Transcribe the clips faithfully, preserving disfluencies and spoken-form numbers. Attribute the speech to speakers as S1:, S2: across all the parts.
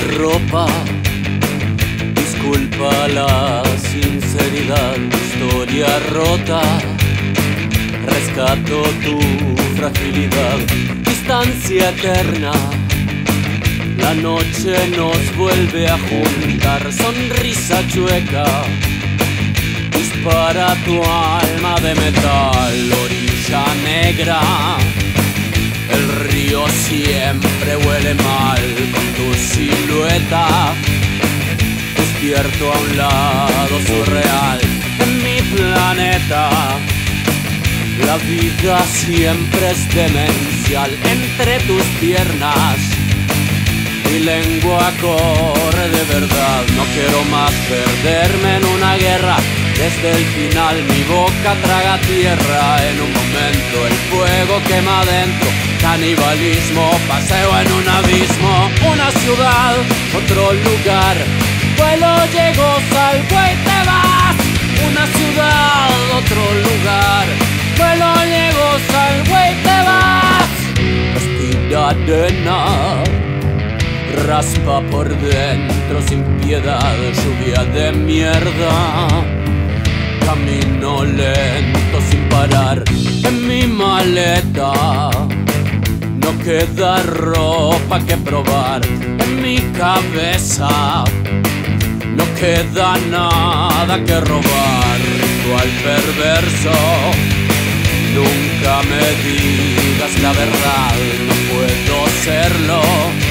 S1: ropa, disculpa la sinceridad, historia rota, rescato tu fragilidad, distancia eterna. La noche nos vuelve a juntar, sonrisa chueca, dispara tu alma de metal, orilla negra. El río siempre huele mal con tu silueta, despierto a un lado surreal en mi planeta. La vida siempre es demencial entre tus piernas. Mi lengua corre de verdad, no quiero más perderme en una guerra. Desde el final mi boca traga tierra, en un momento el fuego quema adentro. Canibalismo, paseo en un abismo, una ciudad, otro lugar. Vuelo, llego, salgo y te vas. Una ciudad, otro lugar. Vuelo, llego, salgo y te vas. Respira arena, raspa por dentro sin piedad, lluvia de mierda. Camino lento sin parar en mi maleta. No queda ropa que probar en mi cabeza. No queda nada que robar, ritual perverso. Nunca me digas la verdad, no puedo serlo.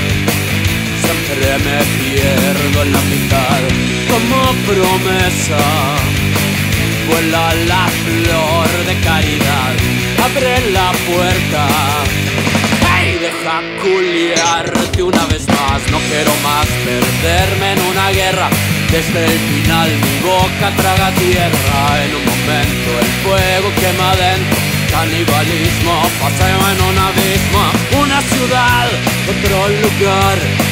S1: Siempre me pierdo en la mitad como promesa. Vuela la flor de caridad, abre la puerta. ¡Hey! Deja culiarte una vez más. No quiero más perderme en una guerra. Desde el final mi boca traga tierra. En un momento el fuego quema adentro. Canibalismo, paseo en un abismo. Una ciudad, otro lugar.